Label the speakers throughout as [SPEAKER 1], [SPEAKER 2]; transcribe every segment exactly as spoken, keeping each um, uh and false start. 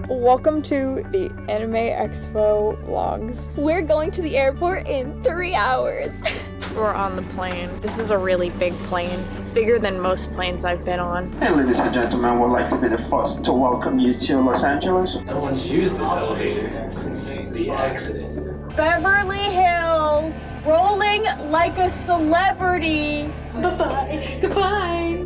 [SPEAKER 1] Welcome to the Anime Expo vlogs.
[SPEAKER 2] We're going to the airport in three hours.
[SPEAKER 1] We're on the plane. This is a really big plane, bigger than most planes I've been on.
[SPEAKER 3] And ladies and gentlemen, would like to be the first to welcome you to Los Angeles.
[SPEAKER 4] No one's used this elevator since the accident.
[SPEAKER 2] Beverly Hills, rolling like a celebrity. Bye-bye. Goodbye.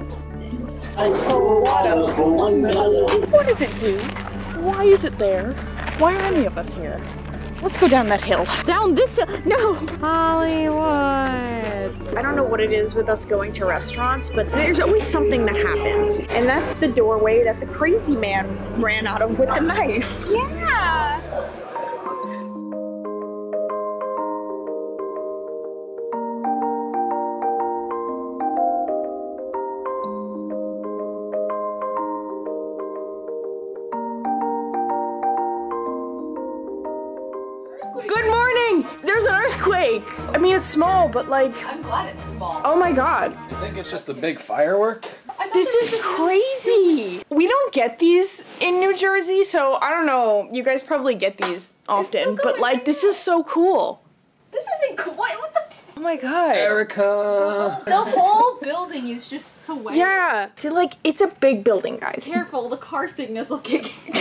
[SPEAKER 1] What does it do? Why is it there? Why are any of us here? Let's go down that hill.
[SPEAKER 2] Down this hill? No.
[SPEAKER 1] Hollywood. I don't know what it is with us going to restaurants, but there's always something that happens. And that's the doorway that the crazy man ran out of with the knife.
[SPEAKER 2] Yeah.
[SPEAKER 1] Good morning! There's an earthquake! I mean, it's small, but like...
[SPEAKER 2] I'm glad it's small.
[SPEAKER 1] Oh my god.
[SPEAKER 4] You think it's just a big firework?
[SPEAKER 1] This is crazy! We don't get these in New Jersey, so I don't know. You guys probably get these often, but like, this is so cool.
[SPEAKER 2] This isn't cool. What, what the?
[SPEAKER 1] Oh my god.
[SPEAKER 4] Erica!
[SPEAKER 2] The whole building is just swaying.
[SPEAKER 1] Yeah. See, like, it's a big building, guys.
[SPEAKER 2] Careful, the car sickness will kick in.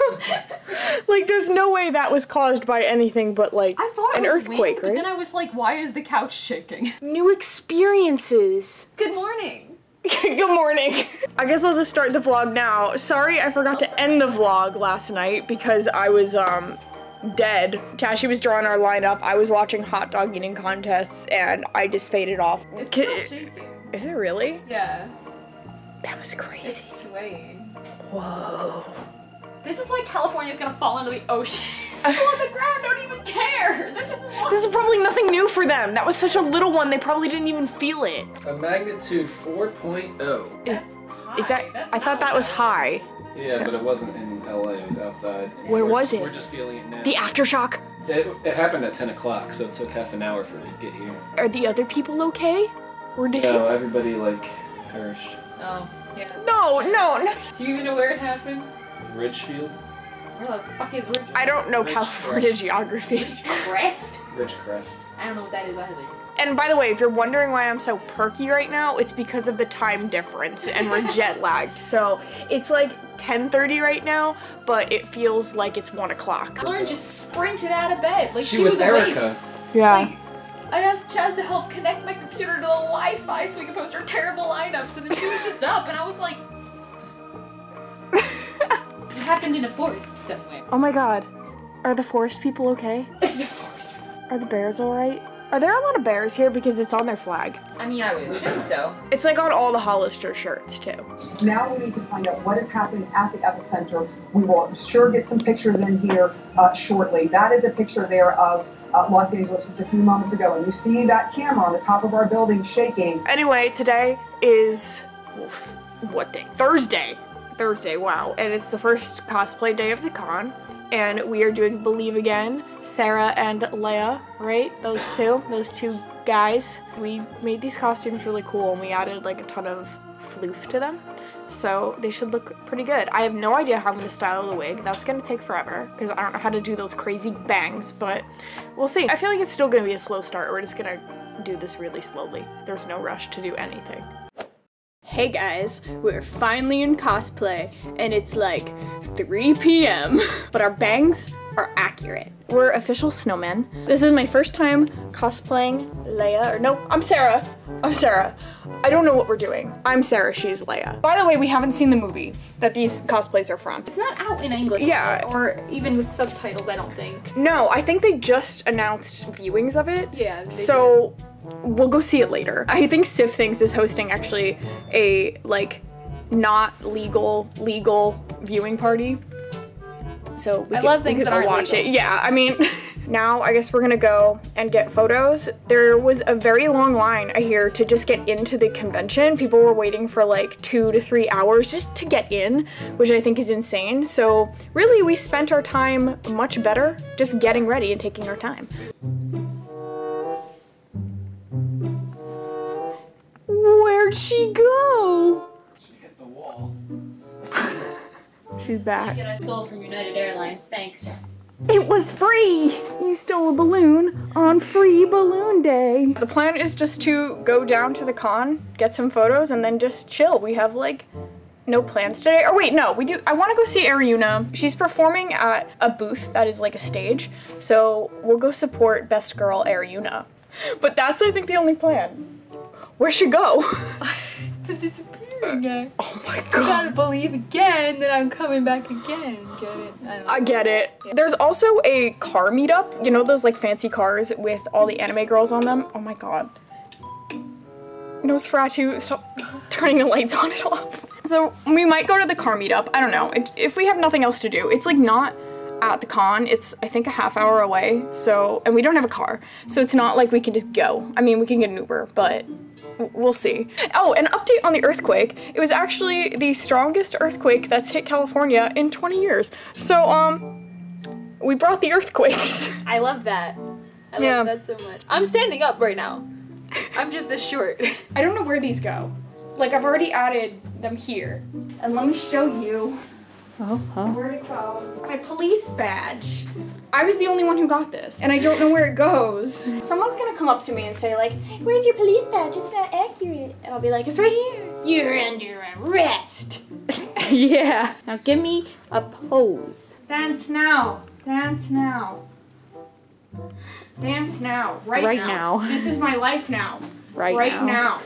[SPEAKER 1] Like, there's no way that was caused by anything but, like,
[SPEAKER 2] I thought it
[SPEAKER 1] an
[SPEAKER 2] was
[SPEAKER 1] earthquake,
[SPEAKER 2] wind,
[SPEAKER 1] right?
[SPEAKER 2] but then I was like, why is the couch shaking?
[SPEAKER 1] New experiences.
[SPEAKER 2] Good morning.
[SPEAKER 1] Good morning. I guess I'll just start the vlog now. Sorry, I forgot to end the vlog last night because I was, um... dead. Tashi was drawing our lineup, I was watching hot dog eating contests, and I just faded off.
[SPEAKER 2] It's still shaking.
[SPEAKER 1] Is it really?
[SPEAKER 2] Yeah.
[SPEAKER 1] That was crazy.
[SPEAKER 2] It's swaying.
[SPEAKER 1] Whoa.
[SPEAKER 2] This is why California's gonna fall into the ocean. People on the ground don't even care. They're just walking.
[SPEAKER 1] This is probably nothing new for them. That was such a little one, they probably didn't even feel it.
[SPEAKER 4] A magnitude four point oh.
[SPEAKER 1] Is,
[SPEAKER 2] high.
[SPEAKER 1] is that,
[SPEAKER 2] That's
[SPEAKER 1] I thought that was high.
[SPEAKER 4] Yeah, but it wasn't in L A, it was outside.
[SPEAKER 1] Where
[SPEAKER 4] We're
[SPEAKER 1] was
[SPEAKER 4] just-
[SPEAKER 1] it?
[SPEAKER 4] We're just feeling it now.
[SPEAKER 1] The aftershock.
[SPEAKER 4] It, it happened at ten o'clock, so it took half an hour for it to get here.
[SPEAKER 1] Are the other people okay? Or did
[SPEAKER 4] No, everybody, like, perished.
[SPEAKER 2] Oh, yeah.
[SPEAKER 1] No, no, no.
[SPEAKER 2] Do you even know where it happened?
[SPEAKER 4] Ridgefield?
[SPEAKER 2] Where the fuck is Ridge?
[SPEAKER 1] I don't know
[SPEAKER 4] Ridge
[SPEAKER 1] California
[SPEAKER 4] Crest.
[SPEAKER 1] geography.
[SPEAKER 2] Crest?
[SPEAKER 4] Ridgecrest.
[SPEAKER 2] I don't know what that is either.
[SPEAKER 1] And by the way, if you're wondering why I'm so perky right now, it's because of the time difference and we're jet lagged. So it's like ten thirty right now, but it feels like it's one o'clock.
[SPEAKER 2] Lauren just sprinted out of bed. Like she,
[SPEAKER 4] She was
[SPEAKER 2] was awake.
[SPEAKER 4] Erica.
[SPEAKER 1] Yeah.
[SPEAKER 2] Like, I asked Chaz to help connect my computer to the Wi-Fi so we could post our terrible lineups, and then she was just up, and I was like... It happened in a forest somewhere.
[SPEAKER 1] Oh my god. Are the forest people okay?
[SPEAKER 2] It's the forest.
[SPEAKER 1] Are the bears alright? Are there a lot of bears here because it's on their flag?
[SPEAKER 2] I mean, I would assume so.
[SPEAKER 1] It's like on all the Hollister shirts too.
[SPEAKER 5] Now we need to find out what is happening at the epicenter. We will sure get some pictures in here uh, shortly. That is a picture there of uh, Los Angeles just a few moments ago. And you see that camera on the top of our building shaking.
[SPEAKER 1] Anyway, today is, oof, what day? Thursday. Thursday, wow. And it's the first cosplay day of the con. And we are doing Believe Again, Sarah and Leia, right? Those two, those two guys. We made these costumes really cool and we added like a ton of floof to them. So they should look pretty good. I have no idea how I'm gonna style the wig. That's gonna take forever because I don't know how to do those crazy bangs, but we'll see. I feel like it's still gonna be a slow start. We're just gonna do this really slowly. There's no rush to do anything. Hey guys, we're finally in cosplay and it's like three p m but our bangs are accurate. We're official snowmen. This is my first time cosplaying Leia, or no, I'm Sarah. I'm Sarah. I don't know what we're doing. I'm Sarah, she's Leia. By the way, we haven't seen the movie that these cosplays are from.
[SPEAKER 2] It's not out in English.
[SPEAKER 1] Yeah.
[SPEAKER 2] Or even with subtitles, I don't think.
[SPEAKER 1] No, I think they just announced viewings of it.
[SPEAKER 2] Yeah, they
[SPEAKER 1] So we'll go see it later. I think Sif Things is hosting actually a like not legal legal viewing party. So we
[SPEAKER 2] I
[SPEAKER 1] could,
[SPEAKER 2] love
[SPEAKER 1] we
[SPEAKER 2] things
[SPEAKER 1] could
[SPEAKER 2] that
[SPEAKER 1] all
[SPEAKER 2] aren't
[SPEAKER 1] watch
[SPEAKER 2] legal.
[SPEAKER 1] it. Yeah, I mean, now I guess we're gonna go and get photos. There was a very long line, I hear, to just get into the convention. People were waiting for like two to three hours just to get in, which I think is insane. So really, we spent our time much better just getting ready and taking our time. Where'd she go?
[SPEAKER 4] She hit the wall.
[SPEAKER 1] She's back.
[SPEAKER 2] Ticket I stole from United Airlines, thanks.
[SPEAKER 1] It was free! You stole a balloon on free balloon day. The plan is just to go down to the con, get some photos, and then just chill. We have like no plans today. Or wait, no, we do. I want to go see Ariuna. She's performing at a booth that is like a stage. So we'll go support Best Girl Ariuna. But that's, I think, the only plan. Where should go?
[SPEAKER 2] To disappear again.
[SPEAKER 1] Oh my
[SPEAKER 2] I
[SPEAKER 1] god.
[SPEAKER 2] gotta believe again that I'm coming back again. Get it? I don't know.
[SPEAKER 1] I get it. There's also a car meetup. You know those like fancy cars with all the anime girls on them? Oh my god. Nosferatu, stop turning the lights on and off. So we might go to the car meetup. I don't know. It, if we have nothing else to do. It's like not at the con. It's, I think, a half hour away. So, and we don't have a car. So it's not like we can just go. I mean, we can get an Uber, but we'll see. Oh, an update on the earthquake. It was actually the strongest earthquake that's hit California in twenty years. So, um, we brought the earthquakes.
[SPEAKER 2] I love that. I
[SPEAKER 1] Yeah.
[SPEAKER 2] love that so much. I'm standing up right now. I'm just this short.
[SPEAKER 1] I don't know where these go. Like, I've already added them here. And let me show you
[SPEAKER 2] Oh, oh.
[SPEAKER 1] where it goes. My police badge. I was the only one who got this, and I don't know where it goes. Someone's gonna come up to me and say like, where's your police badge? It's not accurate. And I'll be like, it's right here. You're under arrest.
[SPEAKER 2] Yeah. Now give me a pose.
[SPEAKER 1] Dance now. Dance now. Dance now. Right,
[SPEAKER 2] Right
[SPEAKER 1] now.
[SPEAKER 2] now.
[SPEAKER 1] This is my life now.
[SPEAKER 2] Right,
[SPEAKER 1] Right now.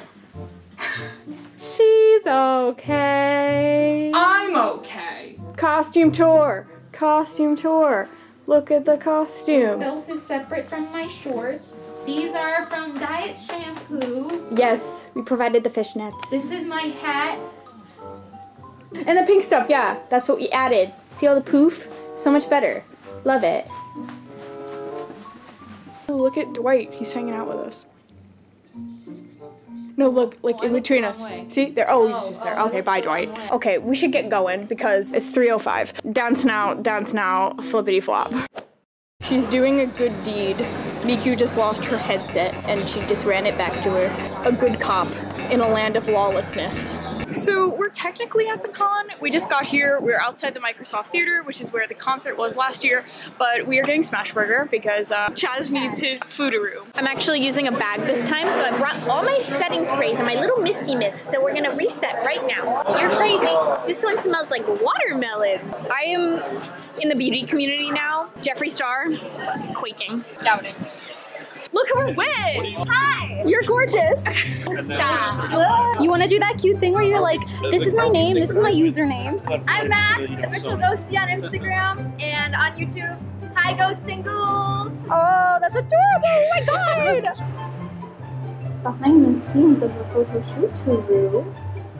[SPEAKER 2] She's okay.
[SPEAKER 1] I'm okay. Costume tour. Costume tour. Look at the costume.
[SPEAKER 2] Belt is separate from my shorts. These are from Diet Shampoo.
[SPEAKER 1] Yes, we provided the fishnets.
[SPEAKER 2] This is my hat.
[SPEAKER 1] And the pink stuff, yeah, that's what we added. See all the poof? So much better. Love it. Oh, look at Dwight. He's hanging out with us. No, look, like
[SPEAKER 2] Oh, I
[SPEAKER 1] in
[SPEAKER 2] looked
[SPEAKER 1] between
[SPEAKER 2] the
[SPEAKER 1] us.
[SPEAKER 2] wrong way.
[SPEAKER 1] See? There. Oh, he's
[SPEAKER 2] Oh,
[SPEAKER 1] just there.
[SPEAKER 2] oh, I
[SPEAKER 1] Okay,
[SPEAKER 2] looked
[SPEAKER 1] bye,
[SPEAKER 2] the
[SPEAKER 1] Dwight.
[SPEAKER 2] wrong way.
[SPEAKER 1] Okay, we should get going because it's three oh five. Dance now, dance now, flippity flop. She's doing a good deed. Miku just lost her headset and she just ran it back to her. A good cop in a land of lawlessness. So we're technically at the con. We just got here. We're outside the Microsoft Theater, which is where the concert was last year, but we are getting Smashburger because uh, Chaz needs his food-a-roo. I'm actually using a bag this time, so I brought all my setting sprays and my little Misty Mist, so we're gonna reset right now. You're crazy. This one smells like watermelon. I am in the beauty community now. Jeffree Star, quaking.
[SPEAKER 2] Doubting.
[SPEAKER 1] Look who we're with!
[SPEAKER 6] Hi! You're gorgeous! Stop. You want to do that cute thing where you're like, this is my name, this is my username?
[SPEAKER 7] I'm Max, official Ghosty on Instagram and on YouTube. Hi, Ghost Singles!
[SPEAKER 6] Oh, that's adorable! Oh my god! Behind the scenes of the photo shoot, Turu.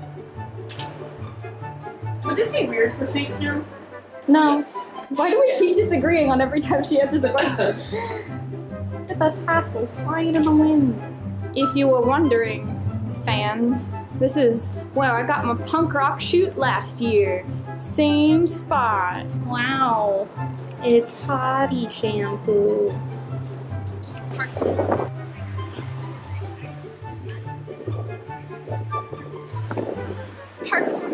[SPEAKER 1] Would this be weird for Saint Snow?
[SPEAKER 6] No. Why do we keep disagreeing on every time she answers a question? Look at those tassels flying in the wind.
[SPEAKER 1] If you were wondering, fans, this is where I got my punk rock shoot last year. Same spot.
[SPEAKER 6] Wow. It's body shampoo.
[SPEAKER 1] Parkour.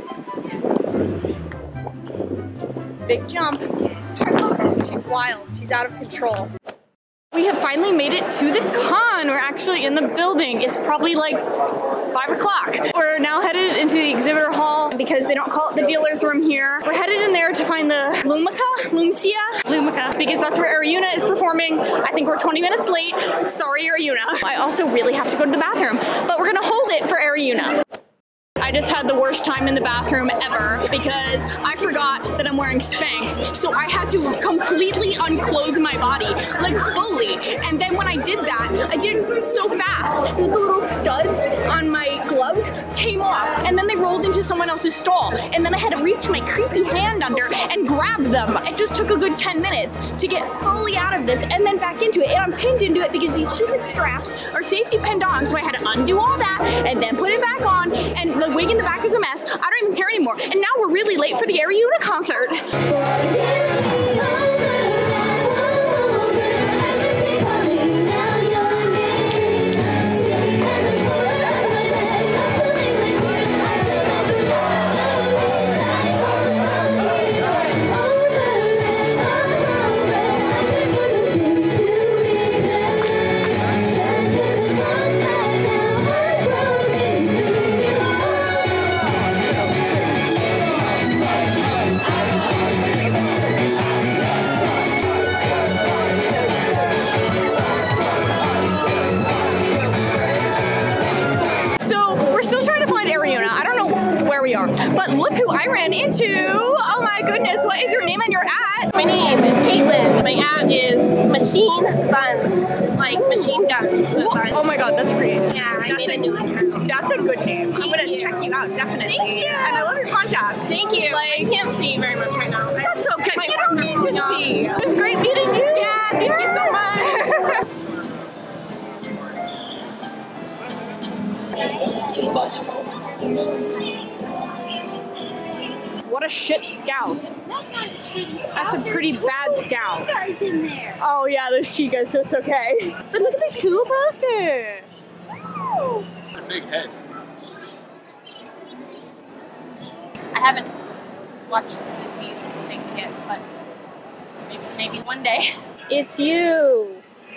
[SPEAKER 1] Big jump. Parkour. She's wild. She's out of control. We have finally made it to the con. We're actually in the building. It's probably like five o'clock. We're now headed into the exhibitor hall because they don't call it the dealer's room here. We're headed in there to find the Lumica, Lumcia, Lumica, because that's where Ariuna is performing. I think we're twenty minutes late. Sorry, Ariuna. I also really have to go to the bathroom, but we're gonna hold it for Ariuna. I just had the worst time in the bathroom ever because I forgot that I'm wearing Spanx, so I had to completely unclothe my body, like fully. And then when I did that, I did it so fast that the little studs on my gloves came off, and then they rolled into someone else's stall, and then I had to reach my creepy hand under and grab them. It just took a good ten minutes to get fully out of this and then back into it, and I'm pinned into it because these stupid straps are safety pinned on, so I had to undo all that and then put it back on, and the wig in the back is a mess. I don't even care anymore. And now we're really late for the Ariuna concert. TikTok. But look who I ran into. Oh my goodness, what is your name and your at?
[SPEAKER 8] My name is Caitlin. My at is Machine Buns. Like machine guns.
[SPEAKER 1] Oh my god, that's great.
[SPEAKER 8] Yeah, I
[SPEAKER 1] that's
[SPEAKER 8] made
[SPEAKER 1] a,
[SPEAKER 8] a new account.
[SPEAKER 1] That's a good name. I'm gonna
[SPEAKER 8] you.
[SPEAKER 1] check you out, definitely.
[SPEAKER 8] Thank you.
[SPEAKER 1] And I love your contacts.
[SPEAKER 8] Thank you.
[SPEAKER 1] Like,
[SPEAKER 8] I can't see very much right now.
[SPEAKER 1] that's okay.
[SPEAKER 8] My
[SPEAKER 1] You don't
[SPEAKER 8] hearts are
[SPEAKER 1] need to
[SPEAKER 8] falling
[SPEAKER 1] see.
[SPEAKER 8] off.
[SPEAKER 1] It was great meeting you.
[SPEAKER 8] Yeah, thank you so much.
[SPEAKER 6] What a shit scout.
[SPEAKER 7] That's not a shitty scout.
[SPEAKER 6] That's a pretty
[SPEAKER 7] There's
[SPEAKER 6] bad
[SPEAKER 7] two
[SPEAKER 6] scout.
[SPEAKER 7] guys in there.
[SPEAKER 6] Oh yeah, there's chicas, so it's okay. But look at these cool posters.
[SPEAKER 4] Big head.
[SPEAKER 2] I haven't watched these things yet, but maybe maybe one day.
[SPEAKER 6] It's you.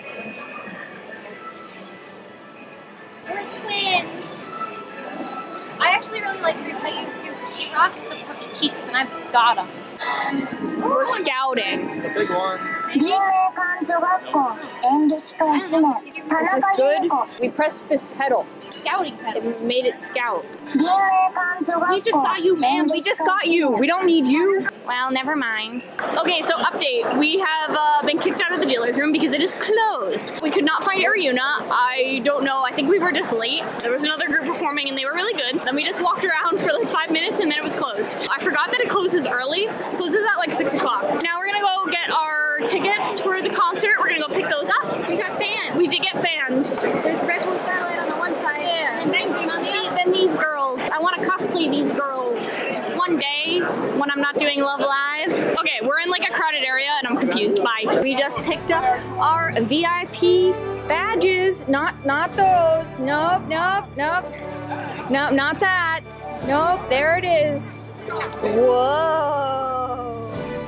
[SPEAKER 2] We're twins. I actually really like Risayu too. She rocks the puffy cheeks, and I've got them.
[SPEAKER 6] We're scouting.
[SPEAKER 4] It's a big one.
[SPEAKER 6] Is this good? We pressed this pedal.
[SPEAKER 2] Scouting pedal.
[SPEAKER 6] It made it scout.
[SPEAKER 2] We just saw you, man.
[SPEAKER 6] We just got you. We don't need you.
[SPEAKER 8] Well, never mind.
[SPEAKER 1] Okay, so update. We have uh, been kicked out of the dealer's room because it is closed. We could not find Ariuna. I don't know. I think we were just late. There was another group performing and they were really good. Then we just walked around for like five minutes and then it was closed. I forgot that it closes early. It closes at like six o'clock. Now we're gonna go get our tickets for the concert. We're gonna go pick those up.
[SPEAKER 2] We got fans.
[SPEAKER 1] We did get fans.
[SPEAKER 2] There's Red Bull Starlight on the one side,
[SPEAKER 1] Yeah.
[SPEAKER 2] and then Bang Green on the other.
[SPEAKER 1] Then these girls. I want to cosplay these girls one day when I'm not doing Love Live. Okay, we're in like a crowded area and I'm confused. Bye.
[SPEAKER 6] We just picked up our V I P badges. Not not those. Nope, nope, nope. Nope, not that. Nope, there it is. Whoa.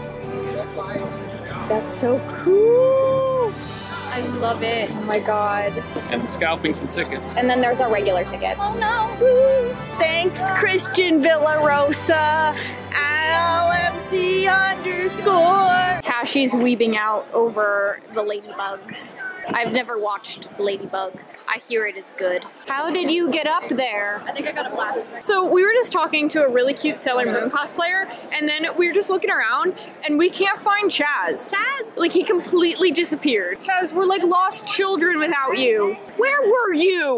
[SPEAKER 6] That's so cool. I love it. Oh my god.
[SPEAKER 4] And I'm scalping some tickets.
[SPEAKER 6] And then there's our regular tickets.
[SPEAKER 2] Oh no.
[SPEAKER 6] Woo.
[SPEAKER 1] Thanks, Christian Villarosa. L M C underscore.
[SPEAKER 6] Cashy's weeping out over the ladybugs. I've never watched Ladybug. I hear it is good. How did you get up there?
[SPEAKER 1] I think I got a blast. So we were just talking to a really cute Sailor Moon cosplayer, and then we were just looking around, and we can't find Chaz. Chaz? Like, he completely disappeared. Chaz, we're like lost children without you. Where were you?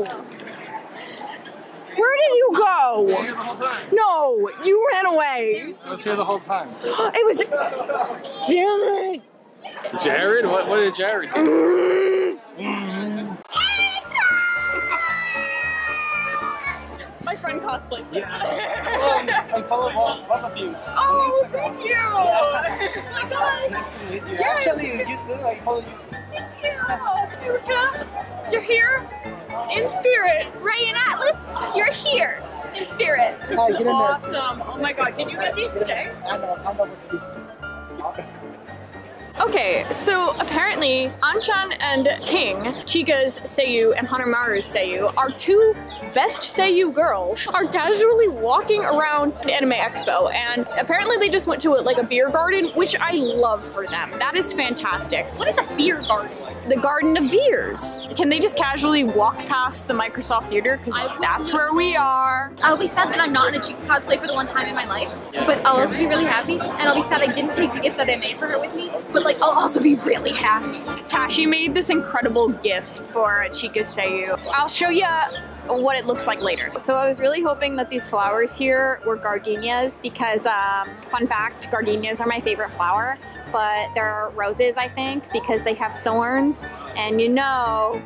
[SPEAKER 1] Where did you
[SPEAKER 4] I was
[SPEAKER 1] go?
[SPEAKER 4] here the whole time.
[SPEAKER 1] No, you ran away.
[SPEAKER 4] I was here the whole time.
[SPEAKER 1] It was... Damn it.
[SPEAKER 4] Jared? What, what did Jared do? Mm.
[SPEAKER 1] My friend cosplay, please.
[SPEAKER 3] I follow both of you.
[SPEAKER 1] Oh, thank you! Oh my gosh! Yes.
[SPEAKER 3] Actually, you too. I follow you.
[SPEAKER 1] Thank you! Erica, you're here in spirit. Ray and Atlas, you're here in spirit. This
[SPEAKER 3] Hi,
[SPEAKER 1] is
[SPEAKER 3] get in there.
[SPEAKER 1] awesome. Oh my god, did you get these today?
[SPEAKER 3] I know, I know what to do.
[SPEAKER 1] Okay, so apparently Anchan and King, Chika's Seiyu and Hanamaru's Seiyu, our two best Seiyu girls, are casually walking around the Anime Expo, and apparently they just went to a, like a beer garden, which I love for them. That is fantastic.
[SPEAKER 2] What is a beer garden?
[SPEAKER 1] The garden of beers. Can they just casually walk past the Microsoft Theater? Because
[SPEAKER 2] I would
[SPEAKER 1] that's
[SPEAKER 2] love
[SPEAKER 1] where we are.
[SPEAKER 2] I'll be sad that I'm not in a Chica cosplay for the one time in my life, but I'll also be really happy, and I'll be sad I didn't take the gift that I made for her with me, but like I'll also be really happy.
[SPEAKER 1] Tashi made this incredible gift for Chika Seiyu. I'll show you what it looks like later.
[SPEAKER 6] So I was really hoping that these flowers here were gardenias because, um, fun fact, gardenias are my favorite flower, but they're roses, I think, because they have thorns, and you know,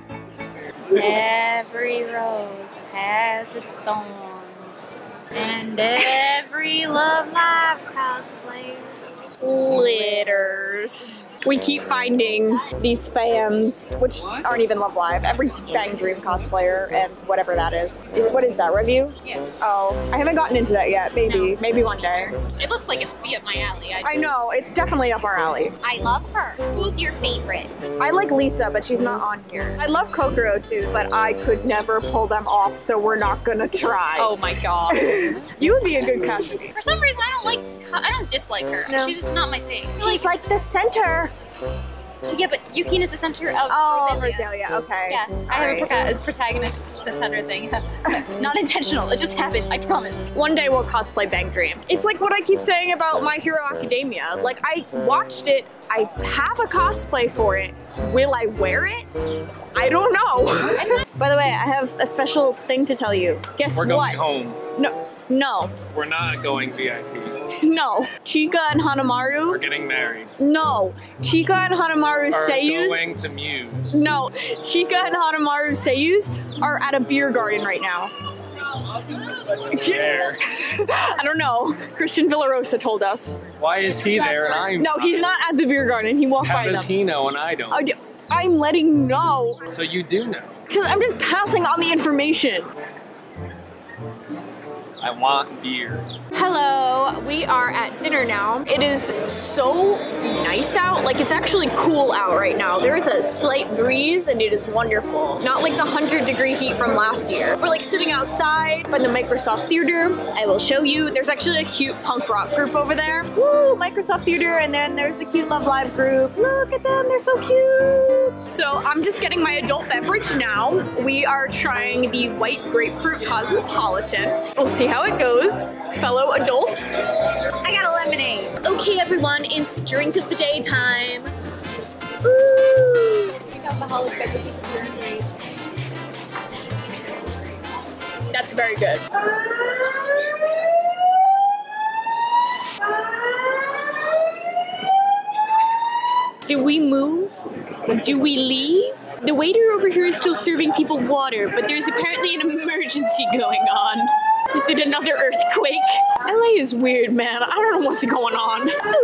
[SPEAKER 2] Every rose has its thorns, and every Love Live cosplayer
[SPEAKER 1] glitters. We keep finding these fans, which aren't even Love Live. Every Bang Dream cosplayer and whatever that is. What is that, review?
[SPEAKER 2] Yeah.
[SPEAKER 1] Oh, I haven't gotten into that yet. Maybe,
[SPEAKER 2] No.
[SPEAKER 1] maybe one day.
[SPEAKER 2] It looks like it's be up my alley. I,
[SPEAKER 1] I know, it's definitely up our alley.
[SPEAKER 2] I love her. Who's your favorite?
[SPEAKER 1] I like Lisa, but she's not on here. I love Kokoro too, but I could never pull them off, so we're not gonna try.
[SPEAKER 2] Oh my god.
[SPEAKER 1] You would be a good Kasumi.
[SPEAKER 2] For some reason, I don't like. I don't dislike her.
[SPEAKER 1] No.
[SPEAKER 2] She's just not my thing.
[SPEAKER 6] she's like the center.
[SPEAKER 2] Yeah, but Yukine is the center of
[SPEAKER 6] Oh,
[SPEAKER 2] Rosalia.
[SPEAKER 6] Rosalia, okay.
[SPEAKER 2] Yeah, I have
[SPEAKER 6] Alright.
[SPEAKER 2] a, proca- a protagonist, the center thing. Not intentional, it just happens, I promise.
[SPEAKER 1] One day we'll cosplay Bang Dream. It's like what I keep saying about My Hero Academia. Like, I watched it, I have a cosplay for it. Will I wear it? I don't know.
[SPEAKER 6] By the way, I have a special thing to tell you. Guess
[SPEAKER 4] We're
[SPEAKER 6] what?
[SPEAKER 4] going home.
[SPEAKER 6] No, no,
[SPEAKER 4] We're not going V I P.
[SPEAKER 6] no. Chika and Hanamaru.
[SPEAKER 4] We're getting married.
[SPEAKER 6] No. Chika and Hanamaru
[SPEAKER 4] Are
[SPEAKER 6] seiyus.
[SPEAKER 4] going to Muse.
[SPEAKER 6] No. Chika and Hanamaru seiyus are at a beer garden right now.
[SPEAKER 4] There.
[SPEAKER 6] I don't know. Christian Villarosa told us.
[SPEAKER 4] Why is he there and I'm
[SPEAKER 6] No, he's not at the beer garden. He walked
[SPEAKER 4] How
[SPEAKER 6] by
[SPEAKER 4] does
[SPEAKER 6] them.
[SPEAKER 4] he know and I don't?
[SPEAKER 6] Oh, d- I'm letting you know.
[SPEAKER 4] So you do know.
[SPEAKER 6] Because I'm just passing on the information.
[SPEAKER 4] I want beer.
[SPEAKER 1] Hello, we are at dinner now. It is so nice out. Like, it's actually cool out right now. There is a slight breeze and it is wonderful. Not like the one hundred degree heat from last year. We're like sitting outside by the Microsoft Theater. I will show you. There's actually a cute punk rock group over there.
[SPEAKER 6] Woo, Microsoft Theater, and then there's the cute Love Live group. Look at them, they're so cute.
[SPEAKER 1] So I'm just getting my adult beverage now. We are trying the white grapefruit cosmopolitan. We'll see how it goes, fellow adults.
[SPEAKER 2] I got a lemonade.
[SPEAKER 1] Okay, everyone, it's drink of the day time.
[SPEAKER 2] Drink alcoholic beverages.
[SPEAKER 1] That's very good. Do we move? Do we leave? The waiter over here is still serving people water, but there's apparently an emergency going on. Is it another earthquake? L A is weird, man. I don't know what's going on.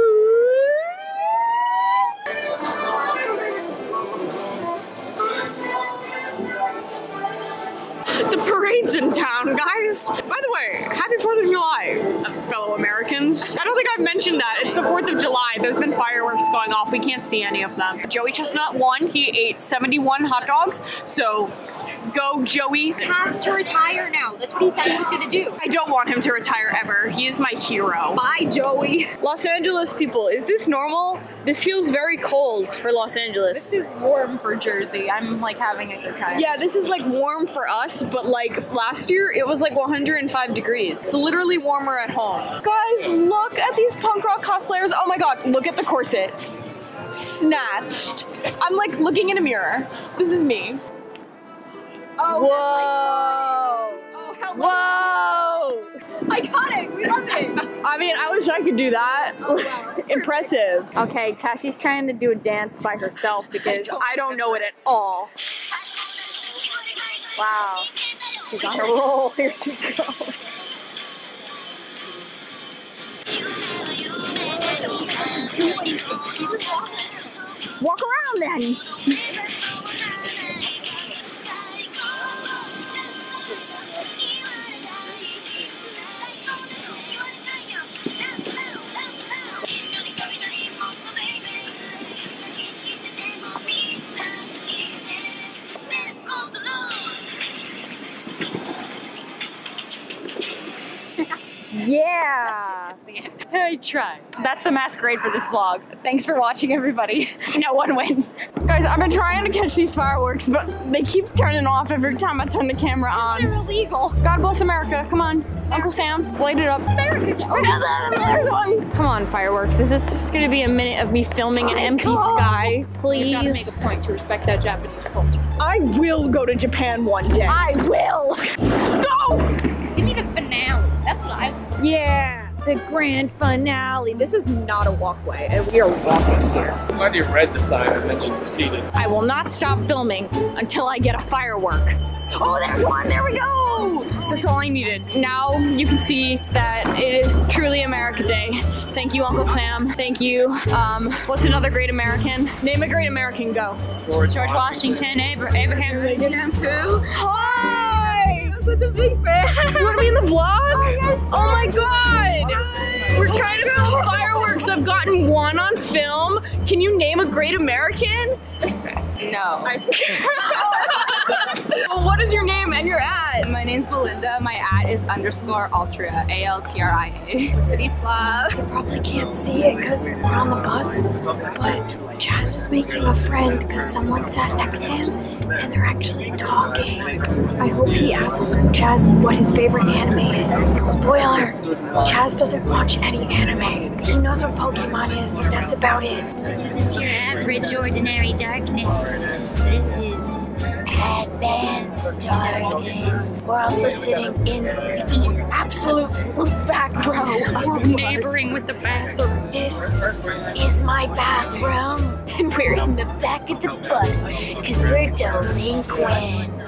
[SPEAKER 1] The parade's in town, guys. By the way, happy fourth of July, fellow Americans. I don't think I've mentioned that. It's the fourth of July. There's been fireworks going off. We can't see any of them. Joey Chestnut won. He ate seventy-one hot dogs. So go, Joey.
[SPEAKER 2] Has to retire now. That's what he said he was gonna do.
[SPEAKER 1] I don't want him to retire ever. He is my hero.
[SPEAKER 2] Bye, Joey.
[SPEAKER 6] Los Angeles people, is this normal? This feels very cold for Los Angeles.
[SPEAKER 2] This is warm for Jersey. I'm like having a good time.
[SPEAKER 6] Yeah, this is like warm for us, but like last year it was like one hundred five degrees. It's literally warmer at home. Guys, look at these punk rock cosplayers. Oh my god, look at the corset. Snatched. I'm like looking in a mirror. This is me.
[SPEAKER 2] Oh,
[SPEAKER 6] Whoa.
[SPEAKER 2] oh, hello.
[SPEAKER 6] Whoa.
[SPEAKER 2] Iconic. We love it.
[SPEAKER 6] I mean, I wish I could do that. Impressive. Okay, Tashi's trying to do a dance by herself because I don't know it at all. Wow. She's on a roll. Here she goes. Walk around then. Yeah.
[SPEAKER 2] That's the end. I tried. That's the masquerade for this vlog. Thanks for watching, everybody. No one wins.
[SPEAKER 6] Guys, I've been trying to catch these fireworks, but they keep turning off every time I turn the camera on.
[SPEAKER 2] They're illegal.
[SPEAKER 6] God bless America. Come on. Uncle Sam, light it up.
[SPEAKER 2] America.
[SPEAKER 6] Oh, there's one. Come on, fireworks. Is this just going to be a minute of me filming an empty sky? Please.
[SPEAKER 2] We've got to make a point to respect that Japanese culture.
[SPEAKER 6] I will go to Japan one day.
[SPEAKER 1] I will.
[SPEAKER 6] No!
[SPEAKER 2] Give me the finale. That's what I want.
[SPEAKER 6] Yeah, the grand finale. This is not a walkway, and we are walking here.
[SPEAKER 4] I'm glad you read the sign and then just proceeded.
[SPEAKER 6] I will not stop filming until I get a firework. Oh, there's one. There we go. That's all I needed. Now you can see that it is truly America Day. Thank you, Uncle Sam. Thank you. Um, what's another great American? Name a great American. Go.
[SPEAKER 4] George,
[SPEAKER 2] George Washington, Abra- Abraham Lincoln, who?
[SPEAKER 6] Hi.
[SPEAKER 2] I'm such a big fan.
[SPEAKER 6] You want to be in the vlog?
[SPEAKER 2] Oh, yes.
[SPEAKER 1] Oh my god! We're trying to film fireworks. I've gotten one on film. Can you name a great American?
[SPEAKER 2] No.
[SPEAKER 1] I What is your name and your ad?
[SPEAKER 9] My name's Belinda. My ad is underscore Altria, A L T R I A. Pretty flat.
[SPEAKER 6] You probably can't see it because we're on the bus, but Chaz is making a friend because someone sat next to him and they're actually talking. I hope he asks Chaz what his favorite anime is. Spoiler, Chaz doesn't watch any anime. He knows what Pokemon is, but that's about it.
[SPEAKER 10] This isn't your average ordinary darkness. This is advanced darkness. We're also sitting in the absolute back row of the bus.
[SPEAKER 9] Neighboring with the bathroom.
[SPEAKER 10] This is my bathroom, and we're in the back of the bus because we're delinquents.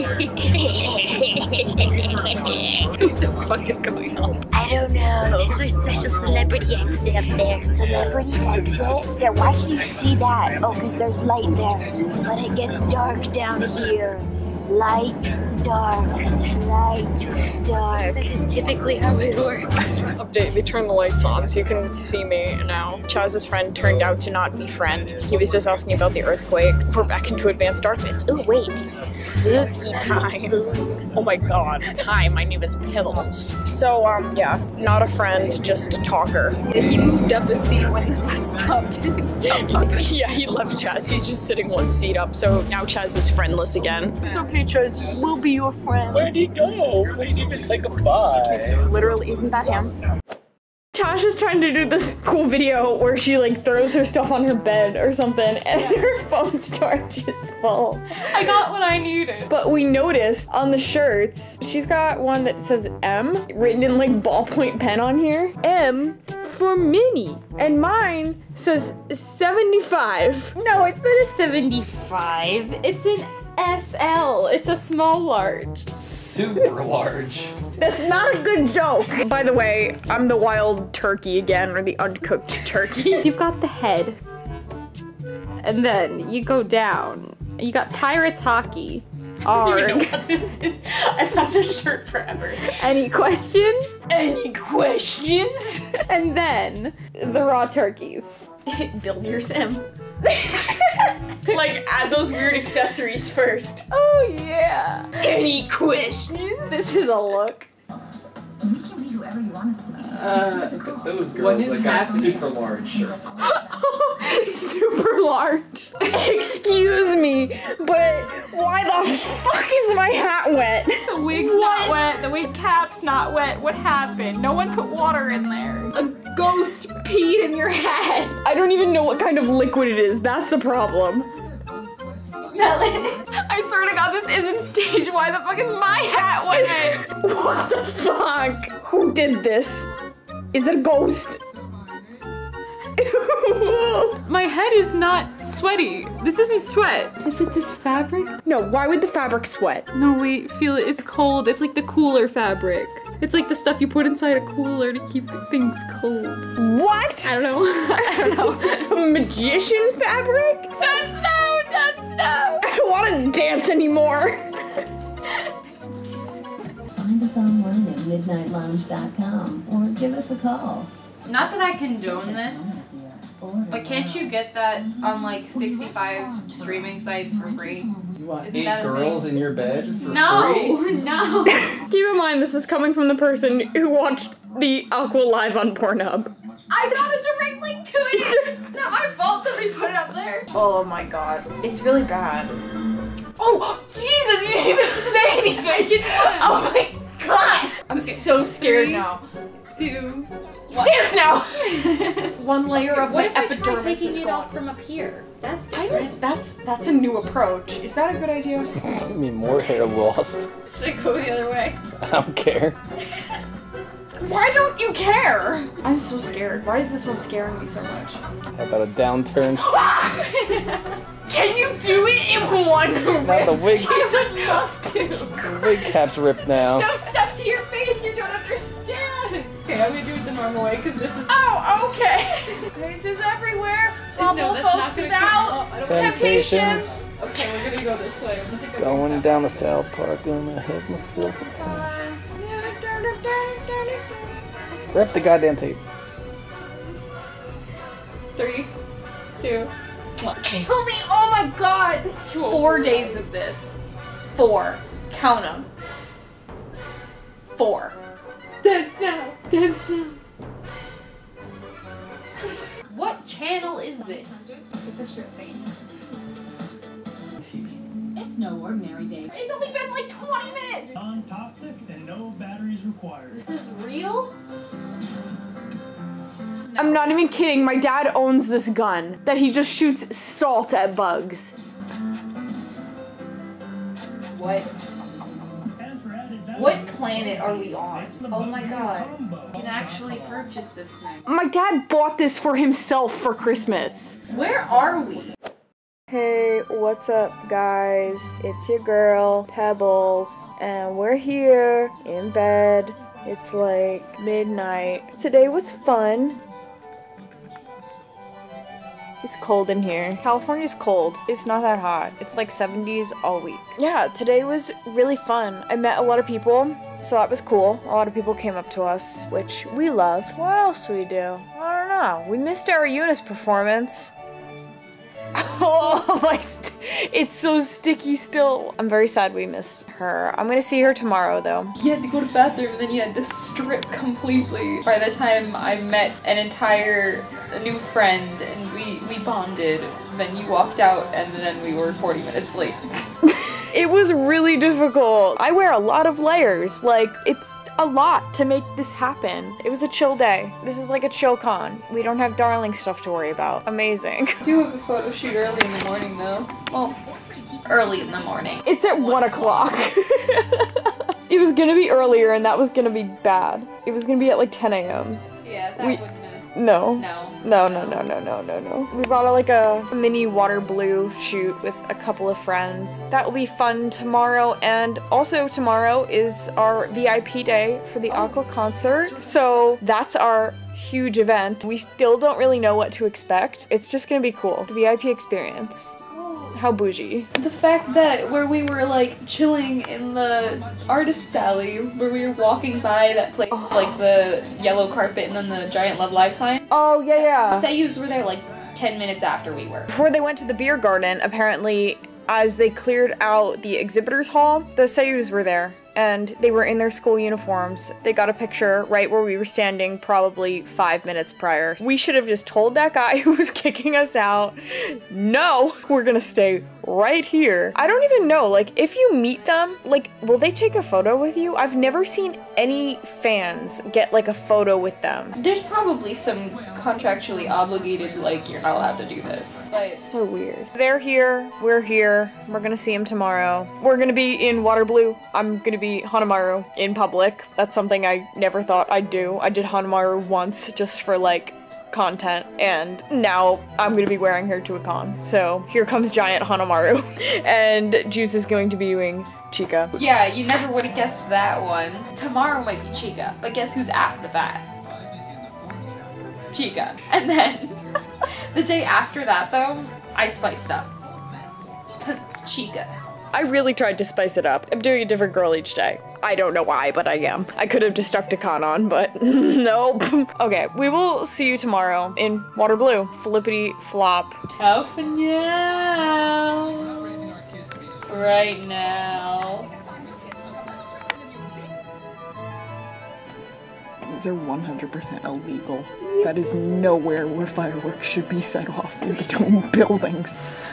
[SPEAKER 9] What the fuck is going on?
[SPEAKER 10] I don't know. That's our special celebrity exit up there. Celebrity exit? There, why can you see that? Oh, because there's light there. But it gets dark down here. Light, dark, light, dark. That is typically how it works.
[SPEAKER 1] Update, they turned the lights on so you can see me now. Chaz's friend turned out to not be friend. He was just asking about the earthquake. We're back into advanced darkness.
[SPEAKER 10] Oh wait, spooky time.
[SPEAKER 1] Oh my god. Hi, my name is Pebbles. So, um, yeah, not a friend, just a talker.
[SPEAKER 9] He moved up a seat when the bus stopped and stopped talking.
[SPEAKER 1] Yeah, he left Chaz. He's just sitting one seat up, so now Chaz is friendless again. It's okay, Chaz. We'll be your friends.
[SPEAKER 4] Where'd he go? We didn't even say goodbye.
[SPEAKER 1] Literally, isn't that him? Tasha's trying to do this cool video where she like throws her stuff on her bed or something and her phone storage is full.
[SPEAKER 9] I got what I needed.
[SPEAKER 1] But we noticed on the shirts, she's got one that says M written in like ballpoint pen on here. M for mini. And mine says seventy-five.
[SPEAKER 9] No, it's not a seventy-five. It's an S L. It's a small large.
[SPEAKER 4] Super large.
[SPEAKER 1] That's not a good joke. By the way, I'm the wild turkey again, or the uncooked turkey.
[SPEAKER 9] You've got the head. And then you go down. You got Pirates Hockey.
[SPEAKER 1] I don't even know what this is. I've had this shirt forever.
[SPEAKER 9] Any questions?
[SPEAKER 1] Any questions?
[SPEAKER 9] And then the raw turkeys.
[SPEAKER 1] Build your sim. Like, add those weird accessories first.
[SPEAKER 9] Oh, yeah.
[SPEAKER 1] Any questions?
[SPEAKER 9] This is a look.
[SPEAKER 10] We can be whoever you want us to be.
[SPEAKER 4] Uh, those girls that got super large shirts.
[SPEAKER 1] Super large. Excuse me, but why the fuck is my hat wet?
[SPEAKER 9] The wig's
[SPEAKER 1] what?
[SPEAKER 9] not wet. The wig cap's not wet. What happened? No one put water in there. A ghost peed in your hat.
[SPEAKER 1] I don't even know what kind of liquid it is. That's the problem.
[SPEAKER 9] Smell it. I swear to God, this isn't staged. Why the fuck is my hat wet?
[SPEAKER 1] What the fuck? Who did this? Is it a ghost?
[SPEAKER 9] My head is not sweaty. This isn't sweat. Is it this fabric?
[SPEAKER 1] No, why would the fabric sweat?
[SPEAKER 9] No, wait, feel it. It's cold. It's like the cooler fabric. It's like the stuff you put inside a cooler to keep the things cold.
[SPEAKER 1] What?
[SPEAKER 9] I don't know. I don't know.
[SPEAKER 1] Is this some magician fabric?
[SPEAKER 9] Don't snow! Don't snow!
[SPEAKER 1] I don't want to dance anymore.
[SPEAKER 11] Find us online at midnight lounge dot com or give us a call.
[SPEAKER 12] Not that I condone this, but can't you get that on like sixty-five streaming sites for free?
[SPEAKER 4] You want
[SPEAKER 12] Isn't
[SPEAKER 4] eight
[SPEAKER 12] that a
[SPEAKER 4] girls
[SPEAKER 12] thing?
[SPEAKER 4] in your bed for
[SPEAKER 12] No,
[SPEAKER 4] free?
[SPEAKER 12] no.
[SPEAKER 1] Keep in mind, this is coming from the person who watched the Aqua live on Pornhub.
[SPEAKER 12] I got a direct link to it. It's not my fault somebody put it up there.
[SPEAKER 1] Oh my god, it's really bad. Oh, Jesus, you didn't even say anything.
[SPEAKER 12] I didn't want to.
[SPEAKER 1] Oh my god. I'm
[SPEAKER 12] Okay,
[SPEAKER 1] so scared
[SPEAKER 12] three,
[SPEAKER 1] now.
[SPEAKER 12] Two,
[SPEAKER 1] Dance now. One layer of
[SPEAKER 12] what
[SPEAKER 1] my
[SPEAKER 12] if I try
[SPEAKER 1] epidermis
[SPEAKER 12] taking
[SPEAKER 1] is
[SPEAKER 12] it
[SPEAKER 1] gone.
[SPEAKER 12] off from up here? That's
[SPEAKER 1] I
[SPEAKER 12] different.
[SPEAKER 1] don't, that's that's a new approach. Is that a good idea?
[SPEAKER 4] I mean, more hair lost.
[SPEAKER 12] Should I go the other way?
[SPEAKER 4] I don't care.
[SPEAKER 1] Why don't you care? I'm so scared. Why is this one scaring me so much?
[SPEAKER 4] How about a downturn?
[SPEAKER 1] Can you do it in one rip?
[SPEAKER 4] Now the wig,
[SPEAKER 12] I would love to.
[SPEAKER 4] the wig cap's ripped now.
[SPEAKER 12] So stuck to your face, you don't understand. Okay, I'm gonna do it the normal way because this is.
[SPEAKER 1] Oh, okay.
[SPEAKER 12] Faces everywhere. Bubble No, that's folks not gonna without come up. I don't-
[SPEAKER 4] Temptations.
[SPEAKER 12] Okay, we're gonna go this way. I'm gonna take a
[SPEAKER 4] Going down to South Park, gonna hit myself in time. Rip the goddamn tape.
[SPEAKER 12] Three, two, one.
[SPEAKER 1] Kill me! Oh my god!
[SPEAKER 12] Four days of this.
[SPEAKER 9] Four. Count them. Four. Dance now. Dance now.
[SPEAKER 12] What channel is this?
[SPEAKER 2] It's a shirt thing.
[SPEAKER 13] It's no ordinary day.
[SPEAKER 9] It's only been like twenty minutes.
[SPEAKER 13] Non-toxic and no batteries required.
[SPEAKER 12] This is real?
[SPEAKER 1] I'm not even kidding. My dad owns this gun that he just shoots salt at bugs.
[SPEAKER 12] What? What planet are we on? Oh my god. You can actually purchase this thing.
[SPEAKER 1] My dad bought this for himself for Christmas.
[SPEAKER 12] Where are we?
[SPEAKER 1] Hey, what's up guys? It's your girl, Pebbles, and we're here in bed. It's like midnight. Today was fun. It's cold in here. California's cold. It's not that hot. It's like seventies all week. Yeah, today was really fun. I met a lot of people, so that was cool. A lot of people came up to us, which we love. What else we do? I don't know. We missed our Eunice performance. Oh my, st it's so sticky still. I'm very sad we missed her. I'm gonna see her tomorrow though.
[SPEAKER 9] You had to go to the bathroom and then you had to strip completely. By the time I met an entire a new friend and we, we bonded, then you walked out and then we were forty minutes late.
[SPEAKER 1] It was really difficult. I wear a lot of layers. Like, it's a lot to make this happen. It was a chill day. This is like a chill con. We don't have darling stuff to worry about. Amazing.
[SPEAKER 9] I do have a photo shoot early in the morning though. Well, early in the morning.
[SPEAKER 1] It's at one o'clock. It was gonna be earlier and that was gonna be bad. It was gonna be at like ten A M
[SPEAKER 12] Yeah, that
[SPEAKER 1] we,
[SPEAKER 12] wouldn't have.
[SPEAKER 1] No.
[SPEAKER 12] No.
[SPEAKER 1] No, no, no, no, no, no, no. We bought a, like a, a mini water blue shoot with a couple of friends. That will be fun tomorrow, and also tomorrow is our V I P day for the Aqua concert. So that's our huge event. We still don't really know what to expect. It's just gonna be cool. The V I P experience. How bougie.
[SPEAKER 9] The fact that where we were like chilling in the artist's alley, where we were walking by that place with like the yellow carpet and then the giant Love Live sign.
[SPEAKER 1] Oh yeah, yeah.
[SPEAKER 12] Seiyus were there like ten minutes after we were.
[SPEAKER 1] Before they went to the beer garden, apparently as they cleared out the exhibitors hall, the Seiyus were there. And they were in their school uniforms. They got a picture right where we were standing probably five minutes prior. We should have just told that guy who was kicking us out, no, we're gonna stay right here. I don't even know, like, if you meet them, like, will they take a photo with you? I've never seen any fans get, like, a photo with them.
[SPEAKER 9] There's probably some contractually obligated, like, you're not allowed to do this. But
[SPEAKER 1] it's so weird. They're here, we're here, we're gonna see them tomorrow. We're gonna be in water blue. I'm gonna be Hanamaru in public. That's something I never thought I'd do. I did Hanamaru once just for, like, content, and now I'm gonna be wearing her to a con. So here comes giant Hanamaru, and Juice is going to be doing Chica.
[SPEAKER 12] Yeah, you never would have guessed that one. Tomorrow might be Chica, but guess who's after that? Chica. And then the day after that though, I spiced up. Cause it's Chica.
[SPEAKER 1] I really tried to spice it up. I'm doing a different girl each day. I don't know why, but I am. I could have just stuck to con on, but nope. Okay, we will see you tomorrow in water blue. Flippity flop.
[SPEAKER 12] Ciao for now. Right now.
[SPEAKER 14] These are one hundred percent illegal. That is nowhere where fireworks should be set off in between buildings.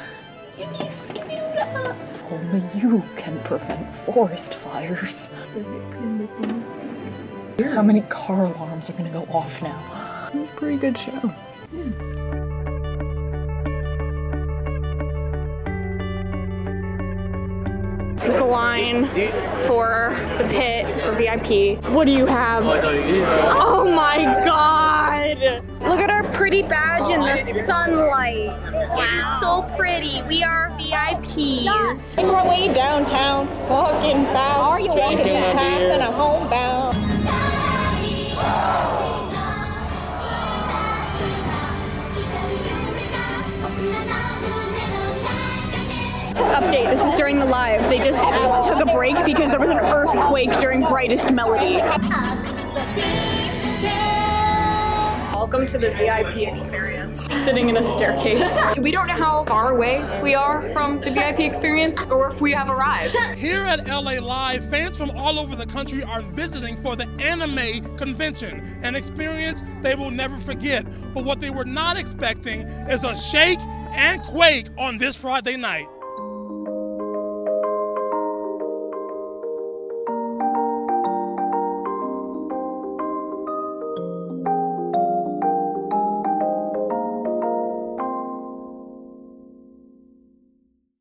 [SPEAKER 14] Only you can prevent forest fires. How many car alarms are gonna go off now? It's a pretty good show. Yeah.
[SPEAKER 6] This is the line for the pit for V I P. What do you have? Oh my god! Look at our pretty badge in the sunlight. It is so pretty. We are V I Ps. Make our way downtown, walking fast. Are you walking fast? And I'm homebound. Update, this is during the live. They just took a break because there was an earthquake during Brightest Melody.
[SPEAKER 1] welcome to the V I P experience. Sitting in a staircase. We don't know how far away we are from the V I P experience or if we have arrived.
[SPEAKER 15] Here at L A Live, fans from all over the country are visiting for the anime convention, an experience they will never forget. But what they were not expecting is a shake and quake on this Friday night.